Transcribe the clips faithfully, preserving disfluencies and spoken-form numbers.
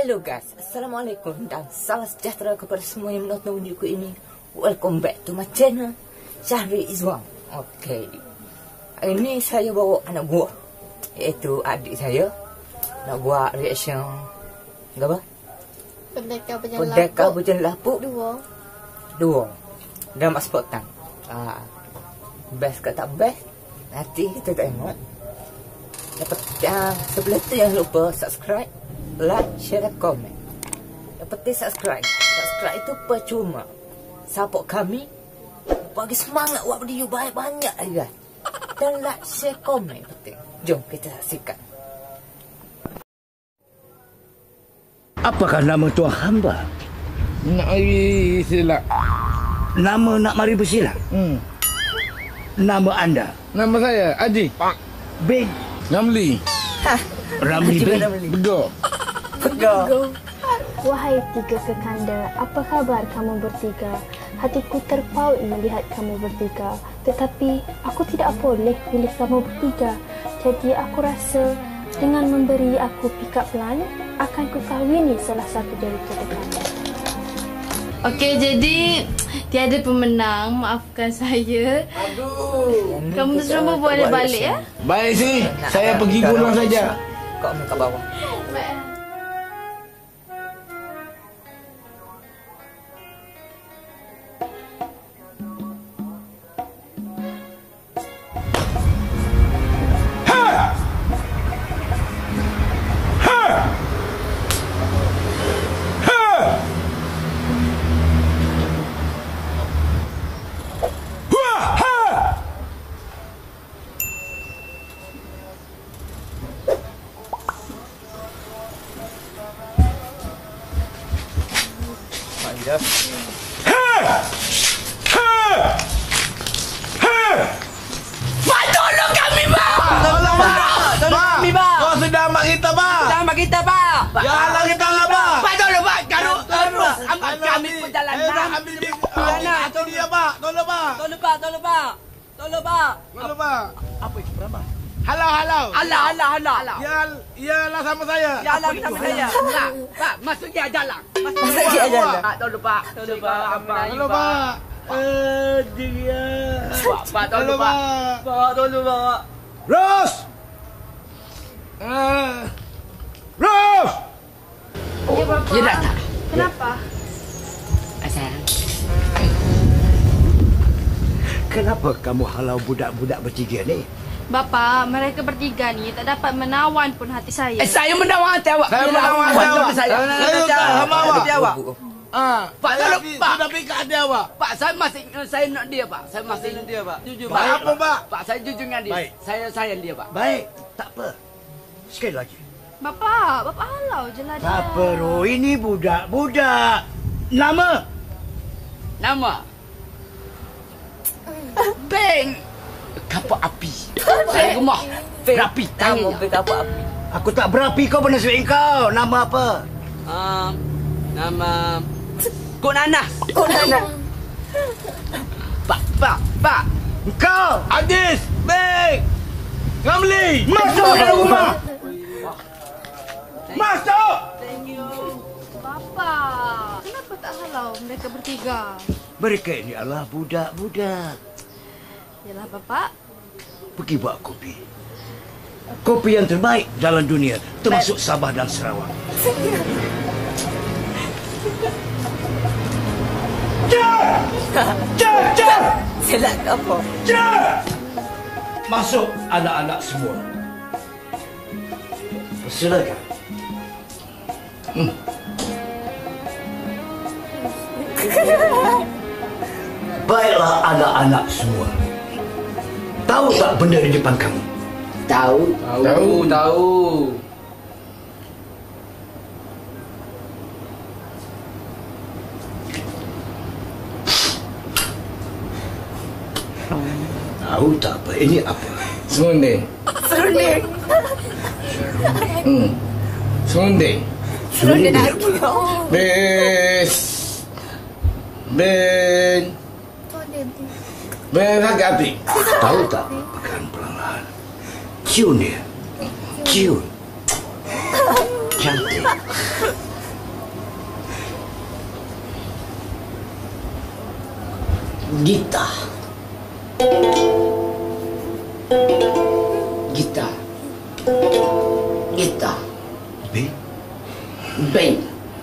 Hello guys, Assalamualaikum dan salam sejahtera kepada semua yang menonton video ini. Welcome back to my channel, Syahri Izwan. Okay, hari ini saya bawa anak buah, iaitu adik saya, nak buat reaction apa? Pendekar berjalan Pendekar berjalan lapuk Dua Dua Drama Spontan. ah, Best ke tak best, nanti kita tengok. Dapat uh, sebelum tu jangan lupa subscribe, like, share dan komen. Yang penting subscribe. Subscribe itu percuma. Support kami, bagi semangat buat video banyak-banyak lagi guys. Dan like, share, komen penting. Jom kita saksikan. Apakah nama tuan hamba? Nak mari silap. Nama nak mari bersilat? Hmm. Nama anda? Nama saya Haji Bin Ramli. Ramli Bin Begok. Pegang. Wahai tiga kekanda, apa khabar kamu bertiga? Hatiku terpaut melihat kamu bertiga, tetapi aku tidak boleh pilih kamu bertiga. Jadi aku rasa dengan memberi aku pick up line, akan kukahwini salah satu dari tiga kekanda. Okey, jadi tiada pemenang, maafkan saya. Aduh. Kamu semua boleh balik ya? Baik sih, saya pergi pulang saja. Kau ambil kat bawah. Ya. Pak, tolong kami, Pak! Tolong, Pak! Tolong kami, Pak! Kau sudah mak kita, Pak! Sudah mak kita, Pak! Ya Allah kita lah, Pak! Pak, tolong, Pak! Kalau terus ambil kami Eh, perjalanan. dah ambil dia. Ambil dia, Pak! Tolong, Pak! Tolong, Pak! Tolong, Pak! Tolong, Pak! Tolong, Pak! Apa itu, Brahma? Halau, halau! Allah, Allah, Allah! Ya, iyalah sama saya. Ya Allah, sama saya. Pak, Pak, masuk dia jalan. Masuk Masuk dia jalan. Pak, tolong, Pak. Tolong, Pak. Tolong, Pak! Eh, dia. Pak, Pak, tolong, Pak. Pak, tolong, Pak. Ros! Eh. Ros! Ya, Bapa. Dia datang. Kenapa? Asal. Kenapa kamu halau budak-budak bertiga ni? Bapa, mereka bertiga ni tak dapat menawan pun hati saya. Eh, saya menawar hati awak. Saya Bila menawar hati awak awak. jodoh saya. Saya suka sama awak. Hati awak. Ah, Pak, saya tolong, pi- Pak. Sudah pikat hati awak. Pak, saya masih saya nak dia, Pak. Saya masih nak dia, Pak. Jujur, Pak. Baik apa, Pak? Pak, saya jujur dengan dia. Baik. Saya sayang dia, Pak. Baik, tak apa. Sekali lagi. Bapa, Bapa halau je lah dia. Tak apa, Ro. Ini budak-budak. Nama? Nama. Beng. Kapal api. Saya gemah. Berapi. Kamu Tangannya. ambil apa api. Aku tak berapi kau pernah sebut kau. Nama apa? Um, nama. Kok Nanas. Kau nak Pak, Pak, Pak. Kau. Adis, Beng, Ramli. Masuk dalam rumah. Masuk. Thank you. Bapa, kenapa tak halau mereka bertiga? Mereka ini adalah budak-budak. Yalah, Bapa. Pergi buat kopi. Kopi yang terbaik dalam dunia. Termasuk Sabah dan Sarawak. Cek! Cek! Cek! Selak ke apa? Cek! Masuk anak-anak semua. Silakan. Hmm. Baiklah anak-anak semua. Tahu tak benda di depan kamu? Tahu. Tahu, tahu. Tahu tak apa? Ini apa? Serunding. Serunding. Hmm. Serunding. Serunding lagi. Bes. Ben. Ben sakit hati. Tahu tak? Pegang pelan-pelan. Cium dia. Cium. Cantik. Gitar. Gitar. Gitar. Beng? Beng.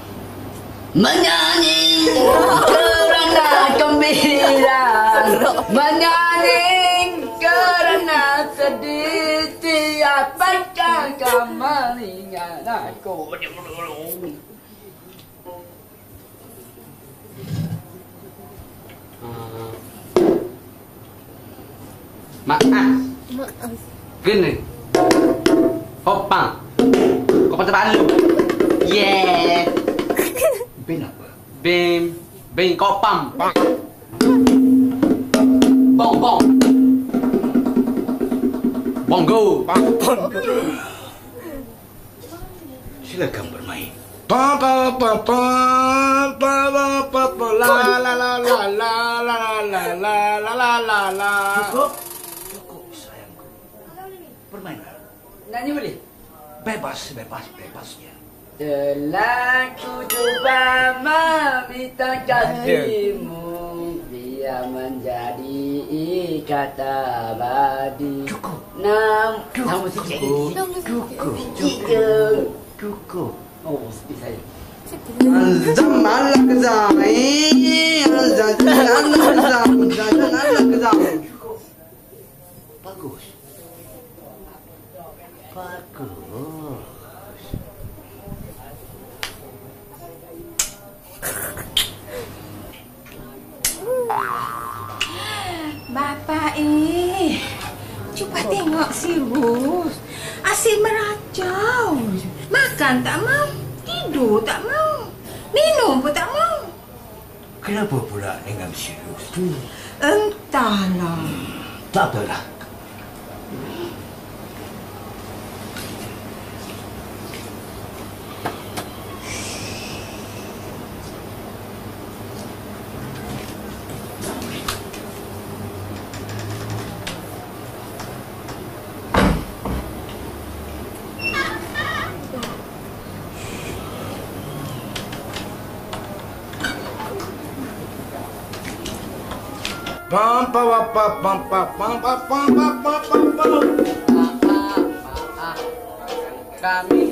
Menyanyi kerana gembira, menyanyi kerana sedih, siapakah kau mengingat aku? Maaf. Gini. Hopang. Kau patah balu. Yeah. Beng apa? Bim. Bim kopam. Bong bong. Bongo. Silakan bermain. Pa pa pa pa pa pa pa pa la la la la la la la la la la la la. Cukup? Cukup sayangku. Bermainlah. Nyanyi boleh? Bebas, bebas, bebasnya. Telah ku cuba meminta kasihmu, biar menjadi ikatan abadi. Cukup. Nam, Cukup. kamu sikit. Cukup. Cukup. Cukup. Oh, sepi saya. Azam ala kazam, eh, azam ala kazam, azam ala kazam. Bagus. Bagus. Bapa eh, cuba tengok si Ros. Asyik meracau. Makan tak mau, tidur tak mau, minum pun tak mau. Kenapa pula dengan serius tu? Entahlah. Tak apalah. Pam pa pa pa pa pa pa pa pa pa pa pa. Kami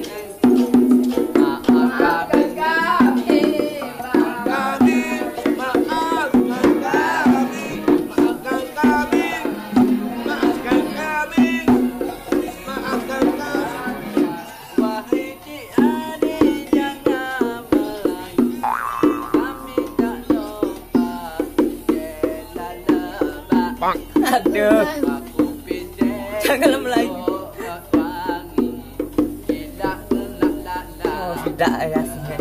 maafkan kami, Kami maafkan kami, maafkan kami, maafkan kami, maafkan kami. wahai Ciani jangan melayu, kami tak lupa jela lebak. Aduh. Aku pindah. Janganlah Melayu. Wangi, tidak la la la. Oh, tidak rasanya.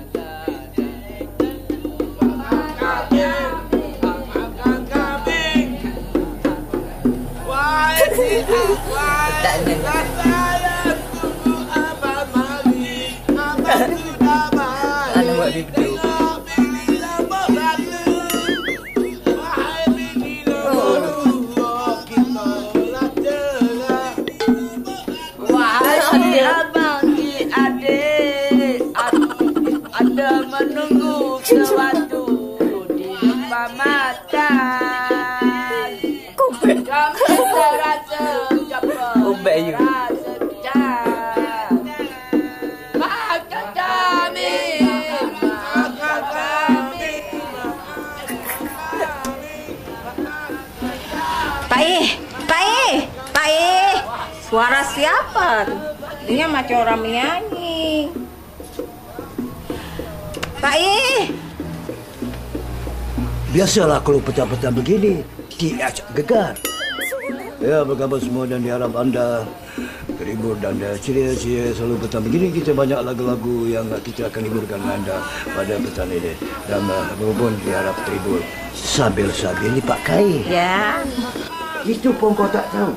Maafkan kami. Wahai Tak ada. saya tunggu abang mari, abang sudah mari. Anu buat video. Wahai abang di adik, ada menunggu sesuatu di depan mata. Kami terasa capek, Ubek you. rasa jam. Maafkan kami, maafkan kami. Pak Eh, Pak Eh, Pak Eh. Suara siapa tu? Dia macam orang menyanyi. Pak Eh. Biasalah kalau petang-petang begini, dia gegar. Ya, apa khabar semua dan diharap anda terhibur dan ceria-ceria selalu petang begini. Kita banyak lagu-lagu yang kita akan hiburkan anda pada petang ini. Dan berhubung diharap terhibur sambil-sambil dipakai. Ya. Itu pun kau tak tahu.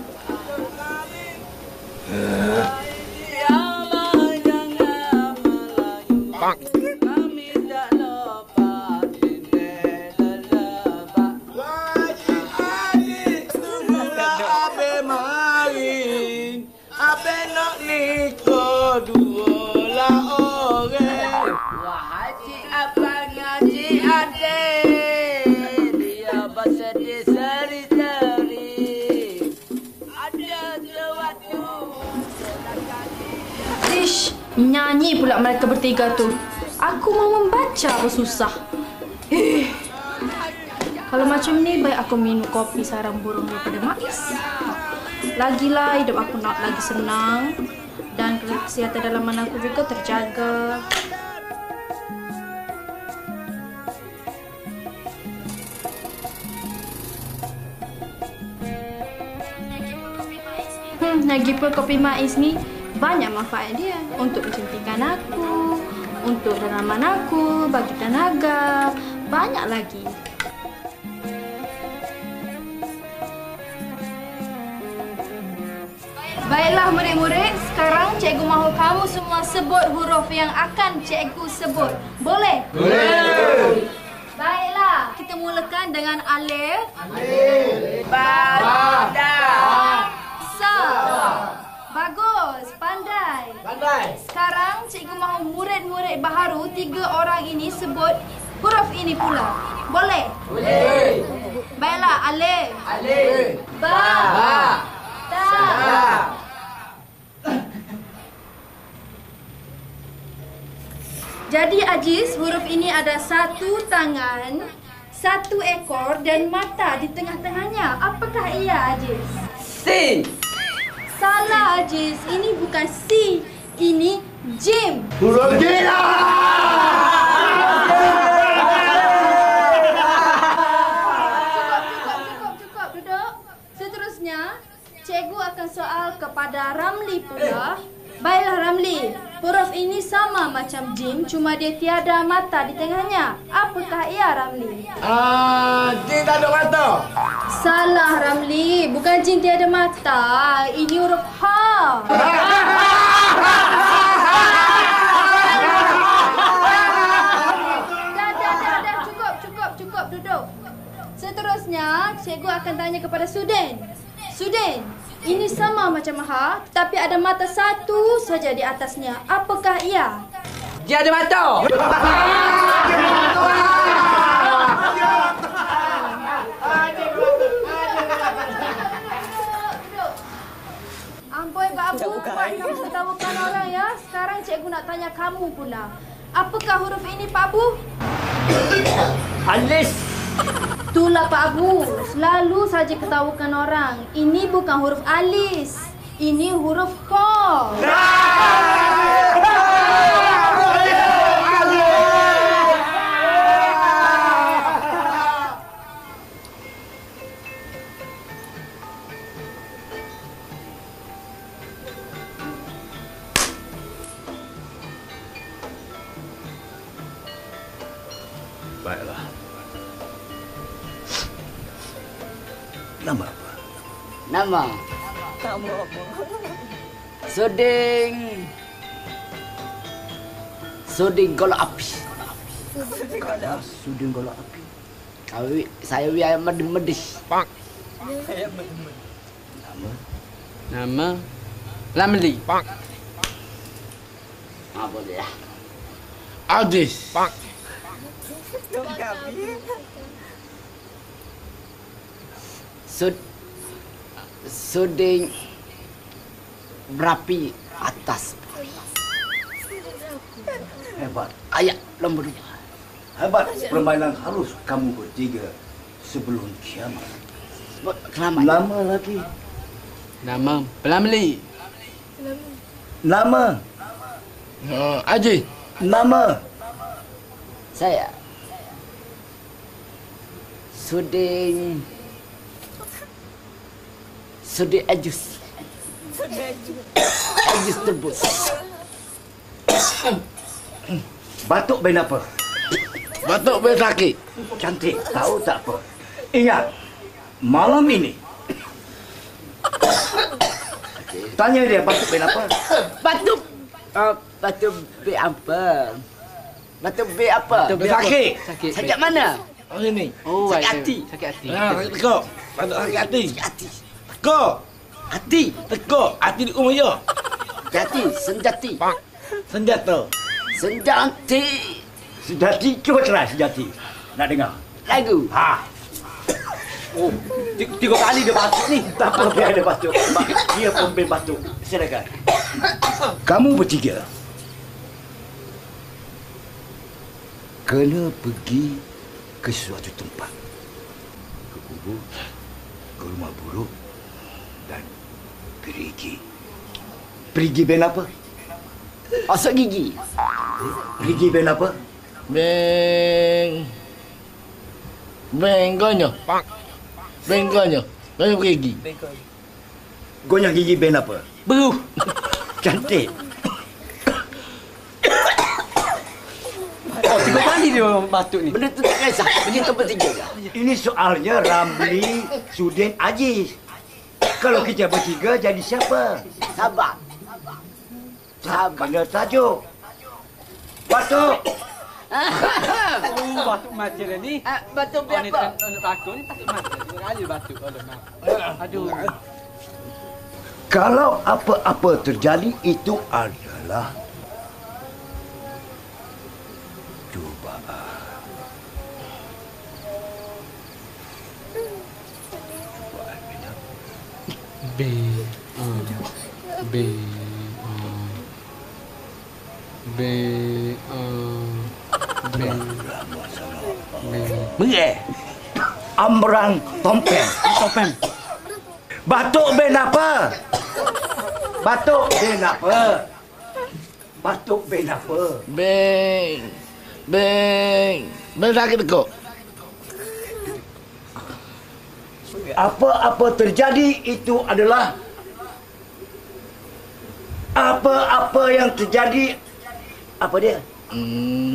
Kami tak lupa jendela lebak. Wajib adik tunggulah abe mari, abe nak nikah dua lah orang. Wahai cik abang ngaji adik, dia Nyanyi pula mereka bertiga tu. Aku mau membaca apa susah. Eh. Kalau macam ni, baik aku minum kopi sarang burung daripada Mais. Lagilah hidup aku nak lagi senang. Dan kesihatan dalaman aku juga terjaga. Hmm, lagipun kopi Mais ni banyak manfaat dia. Untuk kecantikan aku, untuk dalaman aku, bagi tenaga, banyak lagi. Baiklah murid-murid, sekarang cikgu mahu kamu semua sebut huruf yang akan cikgu sebut. Boleh? Boleh. Baiklah, kita mulakan dengan alif. Alif. Ba. Da. Sa. Bagus, pandai. Pandai. Sekarang cikgu mahu murid-murid baharu tiga orang ini sebut huruf ini pula. Boleh? Boleh. Baiklah, alif. Alif. Ba. Ba. Ta. Da. Jadi Aziz, huruf ini ada satu tangan, satu ekor dan mata di tengah-tengahnya. Apakah ia, Aziz? Si. Salah, Aziz. Ini bukan si, ini jim. Huruf J. Cukup, cukup, cukup, cukup. Duduk. Seterusnya, cikgu akan soal kepada Ramli pula. Baiklah Ramli, huruf ini sama macam jim, cuma dia tiada mata di tengahnya. Apakah ia, Ramli? Ah, J tak ada mata. Salah Ramli, bukan jin tiada mata. Ini huruf H. Dah, dah, dah, dah. Cukup, cukup, cukup. Duduk. Seterusnya, cikgu akan tanya kepada Sudin. Sudin, ini sama macam H, tetapi ada mata satu saja di atasnya. Apakah ia? Dia ada mata. Amboi babu, buat kamu ketawakan orang ya. Sekarang cikgu nak tanya kamu pula. Apakah huruf ini, Pak Abu? Alis. Itulah Pak Abu, selalu saja ketawakan orang. Ini bukan huruf alis, ini huruf ko. Baiklah. Nama apa? Nama. Nama apa? Suding. Suding golok api. Suding golok api. Awi, saya wi ayam medis. Pak. Nama? Nama Ramli. Pak. Ah, boleh lah. Aziz. Pak. Sud Suding berapi atas. Hebat. Ayat nombor dua. Hebat permainan halus kamu bertiga sebelum kiamat. Kenapa? Nama lagi. Nama Ramli. Nama. Oh, Aziz. Nama. Saya Suding Suding Ajus. Ajus terbus. Batuk ben apa? Batuk ben sakit. Cantik, tahu tak apa. Ingat, malam ini. Tanya dia batuk ben apa? Batuk. Uh, batuk be apa? Batuk be apa? Batuk be Sakit. Sakit. Sakit mana? Oh ini. Sakit Oh, baik. hati. Sakit hati. Ah, tekuk. Batuk sakit hati. Sakit hati. Tekuk. Hati. Tekuk. Hati di rumah ya. Hati. Senjati. Senjata. Senjati. Sejati, cuba try sejati. Nak dengar? Lagu. Ha. Oh, tiga, tiga kali dia batuk ni. Tak apa biar dia batuk. Dia pun ben batuk. Silakan. Kamu bertiga kena pergi ke suatu tempat. Ke kubur, ke rumah buruk dan perigi. Perigi ben apa? Asal gigi. Perigi ben apa? Ben... Ben gonyo. Ben gonyo. Gonyo perigi. Gonyah gigi ben apa? Beru. Cantik. Oh, tiga kali dia batuk ni. Benda tu tak kisah. Pergi tempat tiga je. Ini soalnya Ramli, Sudin, Aziz. Kalau kita bertiga jadi siapa? Sabar. Sabar. Kena tajuk. Batuk. Oh, batuk macam ni. Ah, batuk Oh, ni apa? tak nak batuk ni takut mati. Dua kali batuk. Aduh. Kalau apa-apa terjadi itu adalah cubaan. Cubaan benar. B. B. B. B. Mereh. Amrang tompeng. Topen. Batuk ben apa? Batuk ben apa? Batuk ben apa? Ben. Ben. Ben sakit kok. Apa-apa terjadi itu adalah apa-apa yang terjadi apa dia? Hmm.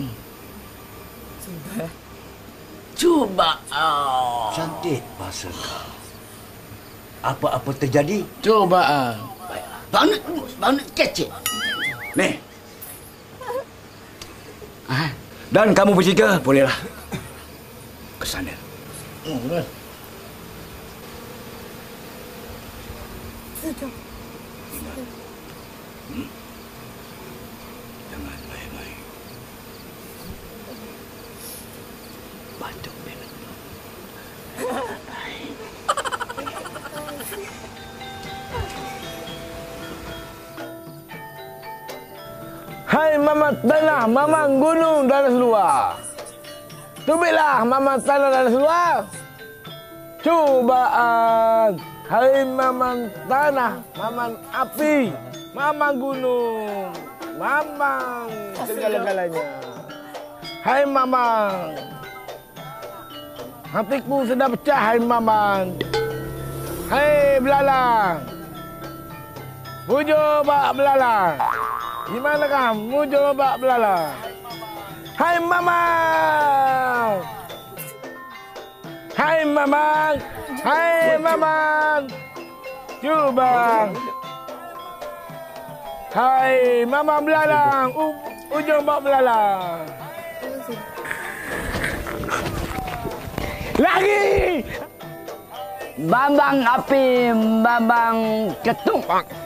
Cuba. Oh. Cantik bahasa kau. Apa-apa terjadi? Cubaan. Banyak, banyak kecil. Nih. Ah, dan kamu bertiga bolehlah ke sana. Hmm. Hmm. Jangan main-main. Batuk ben. Hai mama tanah, mama gunung dan luar. Tubiklah mama tanah dan luar. Cubaan. Hai mama tanah, mama api, mama gunung, mama segala-galanya. Hai mama. Hatiku sudah pecah, hai mama. Hai belalang. Mujo bak belalang. Di mana kamu? Mujo bak belalang. Hai mama. Hai mama. Hai mama. Cuba. Hai mama belalang. U ujung bak belalang. Lagi. Bambang api, bambang ketuk.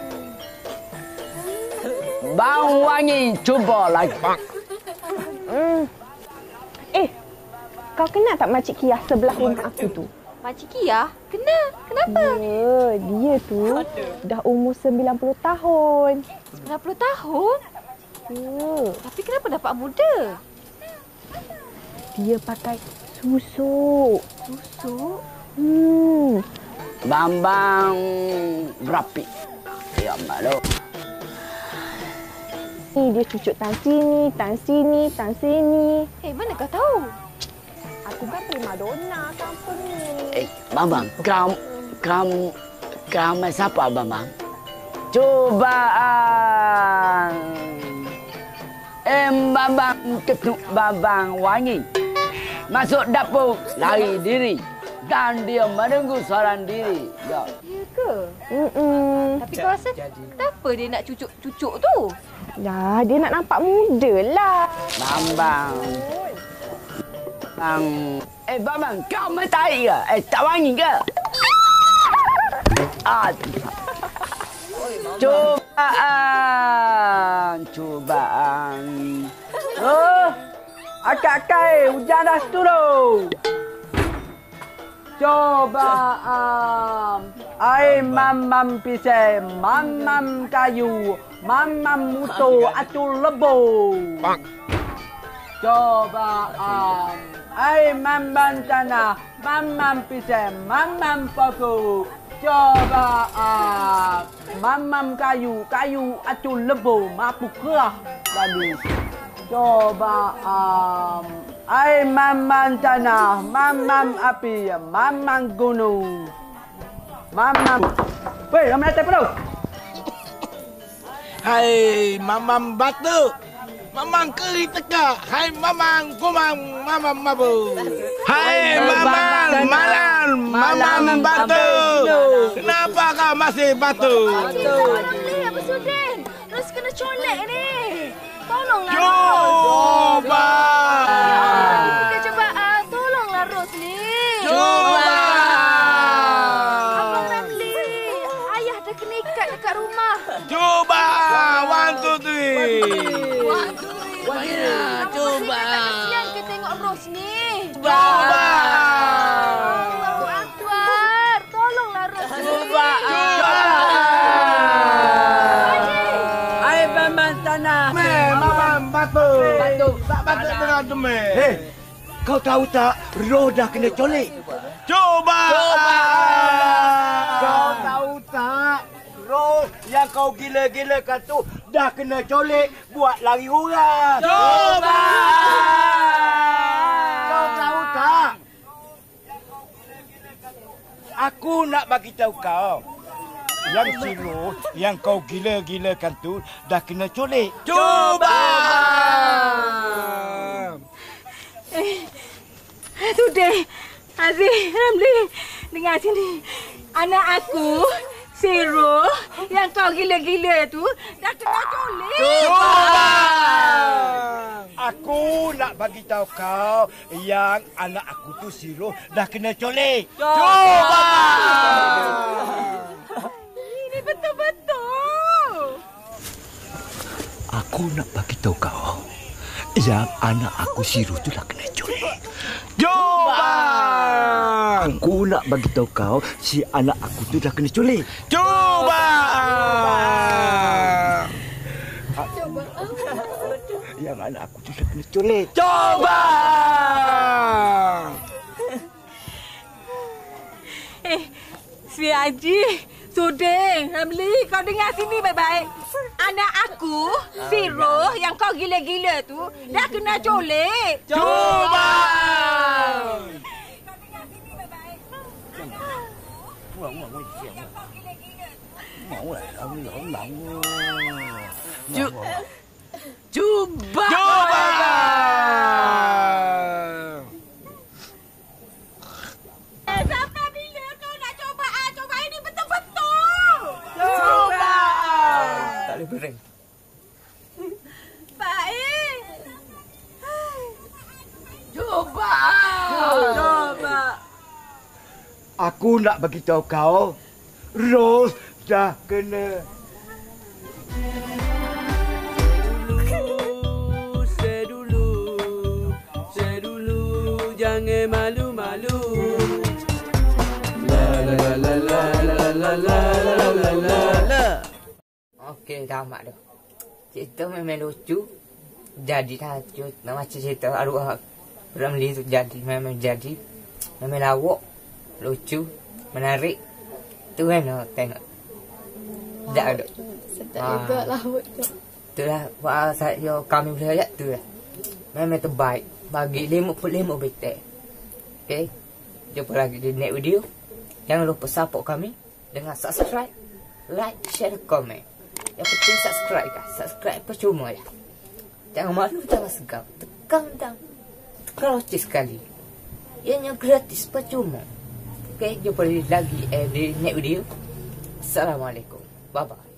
Bang wangi, cuba lagi. Hmm. Eh, kau kenal tak Makcik Kia sebelah rumah aku tu? Makcik Kia? Kenal? Kenapa? Ya, dia tu dah umur sembilan puluh tahun. sembilan puluh tahun? Ya. Tapi kenapa dapat muda? Dia pakai susuk. Susuk? Hmm. Bambang berapi. Ya malu. Ni dia cucuk tan sini, tan sini, tan sini. Eh, mana kau tahu? Aku kan prima donna kampung ni. Eh, Bambang, kau kau kau mai siapa Bambang? Cubaan. Em Bambang ketuk Bambang wangi. Masuk dapur, lari diri. Dan dia menunggu seorang diri. Ya. Ya ke? Hmm. Tapi kau rasa kenapa dia nak cucuk-cucuk tu? Ya, dia nak nampak muda lah. Bambang. Bang. Eh, Bambang, kau main tahi ke? Eh, tak wangi ke? Ah. Cubaan. Cubaan. Oh, akak-akak, hujan dah turun. Cobaan. Ai mamam pisang, mamam kayu, mamam muto, atul lebo. Cobaan. Ai mamam tanah, mamam pisang, mamam paku. Cobaan. Mamam kayu, kayu acul lebu, mapu kerah lalu. Cobaan. Ai mamam tanah, mamam api, mamam gunung. Mamam. Weh, ramai datang perlu. Hai mamam batu. Mamang keri teka, hai mamang kumang, mamam mabu. Hai mamang malam, mamam batu. Kenapa kau masih batu? Ramli, apa Sudin? Ros kena colek ni. Tolonglah Ros. Coba. Kita coba ah, tolonglah Ros ni. Coba. Abang Ramli, ayah dah kena ikat dekat rumah. Coba. One, two, three. Bagaimana? Coba. Kasihan kita tengok Ros ni. Coba. Allahu Akbar. Tolonglah Ros ni. Coba. Ai mamam tanah. Mamam batu. Batu. Tak batu tengah demik. Hei, kau tahu tak? Roh dah kena colek. Coba. Coba. Kau tahu tak? Roh yang kau gila-gilakan tu dah kena colek buat lari orang. Coba. Kau tahu tak? Aku nak bagi tahu kau. Yang si Roh yang kau gila-gilakan tu dah kena colek. Coba. Eh, sudah. Aziz, Ramli, dengar sini. Anak aku, Siro, yang kau gila-gila tu, dah kena colek. Coba. Aku nak bagi tahu kau yang anak aku tu si Roh dah kena colek. Coba. Ini betul-betul. Aku nak bagi tahu kau yang anak aku si Roh tu dah kena colek. Coba. Aku nak bagi tahu kau si anak aku tu dah kena colek. Coba. Coba. Yang anak aku tu dah kena colek. Coba. Eh, si Haji, Suding, Ramli, kau dengar sini baik-baik. Anak aku, Siro, yang kau gila-gila tu, dah kena colek. Coba. Cuba. Coba. Eh, sampai bila kau nak coba? Ah, coba ini betul-betul. Coba. Tak boleh bereng. Baik. Coba. Coba. Aku nak bagi tahu kau Ros dah kena. Dulu, sedulu, sedulu, jangan malu-malu. La la la la la la la la la la la. Okey, tamat dah. Cerita memang lucu. Jadi tajuk macam cerita arwah Ramli tu jadi memang jadi. Memang lawak, lucu, menarik. Tu kan nak tengok. Tak ada. Sedap juga lawak tu. Itulah wah saya kami boleh lihat tu lah. Memang terbaik. Bagi lima puluh lima betul. Okey. Jumpa lagi di next video. Jangan lupa support kami dengan subscribe, like, share, komen. Yang penting subscribe kan. Subscribe percuma ya. Jangan malu, jangan segan. Tekan dan krocis sekali. Ianya gratis percuma. Okey, jumpa lagi eh, di next video. Assalamualaikum. Bye bye.